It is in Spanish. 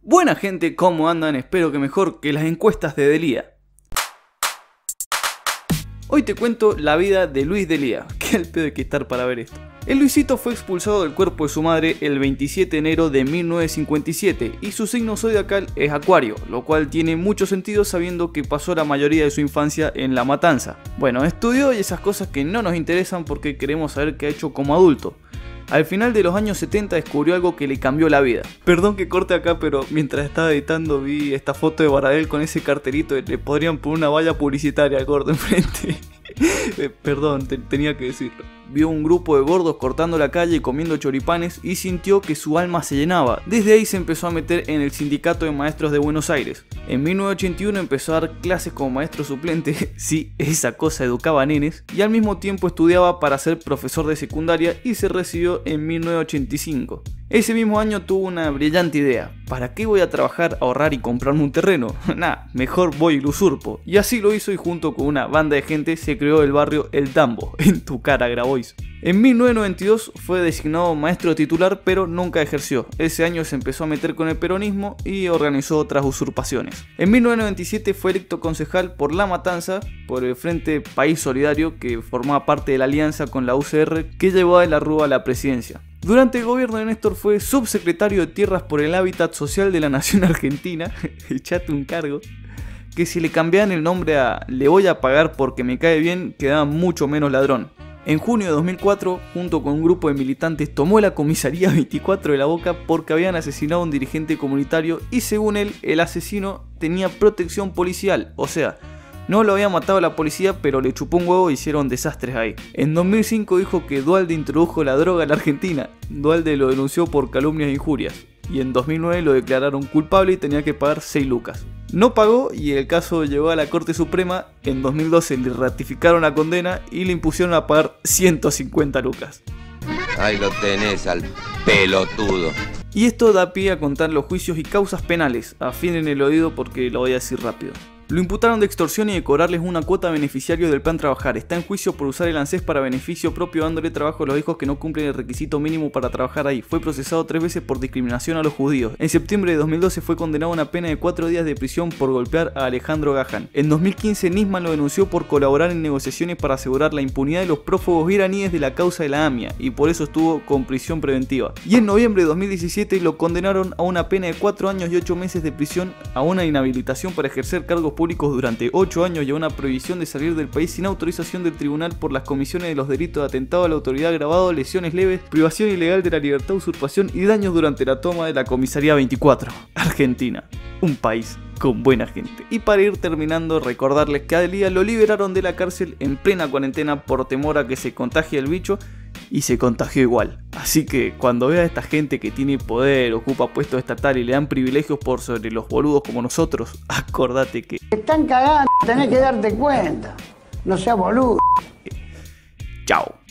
Buena gente, ¿cómo andan? Espero que mejor que las encuestas de Delía. Hoy te cuento la vida de Luis Delía. Qué al pedo hay que estar para ver esto. El Luisito fue expulsado del cuerpo de su madre el 27 de enero de 1957 y su signo zodiacal es Acuario, lo cual tiene mucho sentido sabiendo que pasó la mayoría de su infancia en La Matanza. Bueno, estudió y esas cosas que no nos interesan porque queremos saber qué ha hecho como adulto. Al final de los años 70 descubrió algo que le cambió la vida. Perdón que corte acá, pero mientras estaba editando vi esta foto de Baradel con ese cartelito. Le podrían poner una valla publicitaria al gordo enfrente. Perdón, tenía que decirlo. Vio un grupo de gordos cortando la calle y comiendo choripanes y sintió que su alma se llenaba. Desde ahí se empezó a meter en el Sindicato de Maestros de Buenos Aires. En 1981 empezó a dar clases como maestro suplente, sí, esa cosa educaba a nenes, y al mismo tiempo estudiaba para ser profesor de secundaria y se recibió en 1985. Ese mismo año tuvo una brillante idea. ¿Para qué voy a trabajar, ahorrar y comprarme un terreno? Nah, mejor voy y lo usurpo. Y así lo hizo y junto con una banda de gente se creó el barrio El Tambo. En tu cara, Grabois. En 1992 fue designado maestro titular pero nunca ejerció. Ese año se empezó a meter con el peronismo y organizó otras usurpaciones. En 1997 fue electo concejal por La Matanza por el Frente País Solidario, que formaba parte de la alianza con la UCR que llevó a la Rúa a la presidencia. Durante el gobierno de Néstor fue subsecretario de Tierras por el Hábitat Social de la Nación Argentina, echate un cargo, que si le cambiaban el nombre a Le voy a pagar porque me cae bien, quedaba mucho menos ladrón. En junio de 2004, junto con un grupo de militantes, tomó la comisaría 24 de La Boca porque habían asesinado a un dirigente comunitario y según él, el asesino tenía protección policial, o sea, no lo había matado la policía, pero le chupó un huevo y hicieron desastres ahí. En 2005 dijo que Duhalde introdujo la droga en la Argentina. Duhalde lo denunció por calumnias e injurias. Y en 2009 lo declararon culpable y tenía que pagar 6 lucas. No pagó y el caso llegó a la Corte Suprema. En 2012 le ratificaron la condena y le impusieron a pagar 150 lucas. Ahí lo tenés al pelotudo. Y esto da pie a contar los juicios y causas penales. Afinen el oído porque lo voy a decir rápido. Lo imputaron de extorsión y de cobrarles una cuota a beneficiarios del Plan Trabajar. Está en juicio por usar el ANSES para beneficio propio dándole trabajo a los hijos que no cumplen el requisito mínimo para trabajar ahí. Fue procesado 3 veces por discriminación a los judíos. En septiembre de 2012 fue condenado a una pena de 4 días de prisión por golpear a Alejandro Gahan. En 2015 Nisman lo denunció por colaborar en negociaciones para asegurar la impunidad de los prófugos iraníes de la causa de la AMIA y por eso estuvo con prisión preventiva. Y en noviembre de 2017 lo condenaron a una pena de 4 años y 8 meses de prisión, a una inhabilitación para ejercer cargos públicos durante 8 años y a una prohibición de salir del país sin autorización del tribunal por las comisiones de los delitos de atentado a la autoridad agravado, lesiones leves, privación ilegal de la libertad, usurpación y daños durante la toma de la comisaría 24. Argentina, un país con buena gente. Y para ir terminando, recordarles que a Delía lo liberaron de la cárcel en plena cuarentena por temor a que se contagie el bicho y se contagió igual. Así que cuando veas a esta gente que tiene poder, ocupa puestos estatales y le dan privilegios por sobre los boludos como nosotros, acordate que te están cagando, tenés que darte cuenta. No seas boludo. Chao.